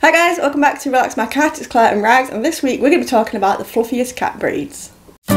Hi guys, welcome back to Relax My Cat. It's Claire and Rags, and this week we're going to be talking about the fluffiest cat breeds.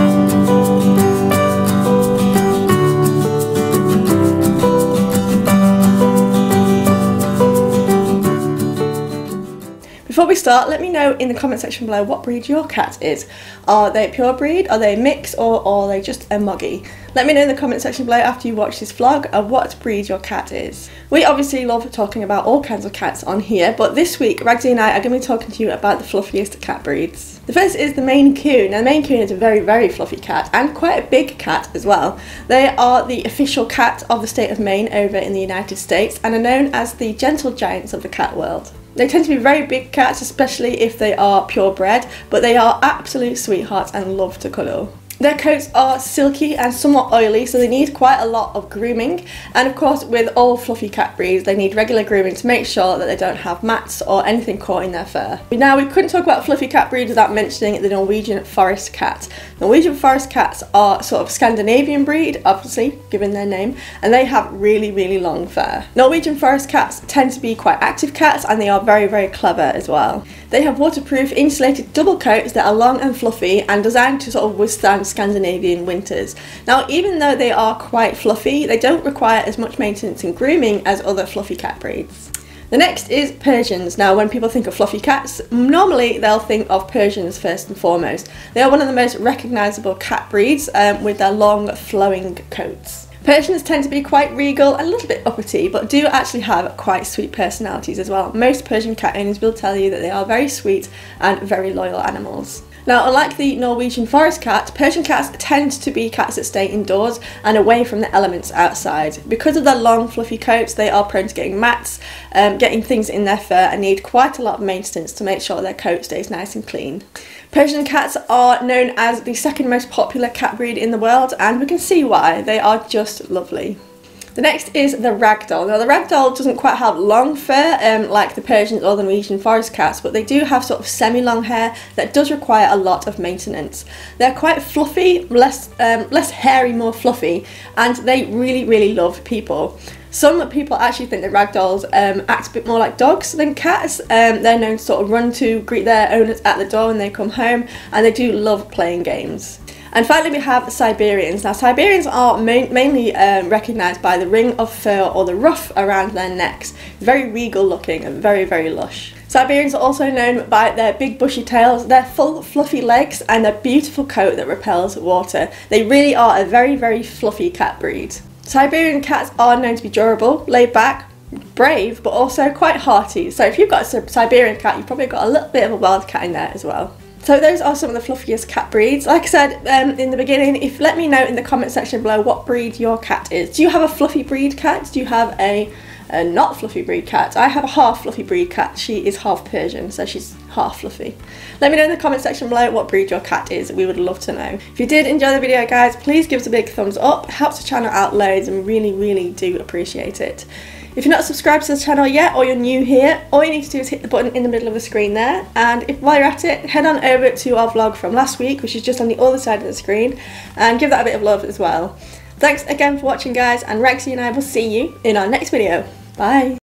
Before we start, let me know in the comment section below what breed your cat is. Are they a pure breed, are they a mix, or are they just a moggy? Let me know in the comment section below after you watch this vlog of what breed your cat is. We obviously love talking about all kinds of cats on here, but this week Ragsy and I are going to be talking to you about the fluffiest cat breeds. The first is the Maine Coon. Now the Maine Coon is a very, very fluffy cat and quite a big cat as well. They are the official cat of the state of Maine over in the United States and are known as the gentle giants of the cat world. They tend to be very big cats, especially if they are purebred, but they are absolute sweethearts and love to cuddle. Their coats are silky and somewhat oily, so they need quite a lot of grooming, and of course with all fluffy cat breeds they need regular grooming to make sure that they don't have mats or anything caught in their fur. Now we couldn't talk about fluffy cat breeds without mentioning the Norwegian Forest Cat. Norwegian Forest Cats are sort of Scandinavian breed, obviously given their name, and they have really, really long fur. Norwegian Forest Cats tend to be quite active cats and they are very, very clever as well. They have waterproof insulated double coats that are long and fluffy and designed to sort of withstand Scandinavian winters. Now even though they are quite fluffy, they don't require as much maintenance and grooming as other fluffy cat breeds. The next is Persians. Now when people think of fluffy cats, normally they'll think of Persians first and foremost. They are one of the most recognisable cat breeds with their long flowing coats. Persians tend to be quite regal and a little bit uppity, but do actually have quite sweet personalities as well. Most Persian cat owners will tell you that they are very sweet and very loyal animals. Now, unlike the Norwegian Forest Cat, Persian cats tend to be cats that stay indoors and away from the elements outside. Because of their long fluffy coats, they are prone to getting mats, getting things in their fur, and need quite a lot of maintenance to make sure their coat stays nice and clean. Persian cats are known as the second most popular cat breed in the world, and we can see why. They are just lovely. The next is the Ragdoll. Now the Ragdoll doesn't quite have long fur like the Persians or the Norwegian Forest Cats, but they do have sort of semi-long hair that does require a lot of maintenance. They're quite fluffy, less hairy, more fluffy, and they really, really love people. Some people actually think that Ragdolls act a bit more like dogs than cats. They're known to sort of run to greet their owners at the door when they come home, and they do love playing games. And finally we have Siberians. Now Siberians are mainly recognised by the ring of fur or the ruff around their necks. Very regal looking and very, very lush. Siberians are also known by their big bushy tails, their full fluffy legs and their beautiful coat that repels water. They really are a very, very fluffy cat breed. Siberian cats are known to be durable, laid back, brave, but also quite hearty. So if you've got a Siberian cat, you've probably got a little bit of a wild cat in there as well. So those are some of the fluffiest cat breeds. Like I said in the beginning, let me know in the comment section below what breed your cat is. Do you have a fluffy breed cat? Do you have a not fluffy breed cat? I have a half fluffy breed cat. She is half Persian, so she's half fluffy. Let me know in the comment section below what breed your cat is. We would love to know. If you did enjoy the video, guys, please give us a big thumbs up. It helps the channel out loads and really, really do appreciate it. If you're not subscribed to the channel yet, or you're new here, all you need to do is hit the button in the middle of the screen there, and while you're at it, head on over to our vlog from last week, which is just on the other side of the screen, and give that a bit of love as well. Thanks again for watching, guys, and Ragsy and I will see you in our next video. Bye!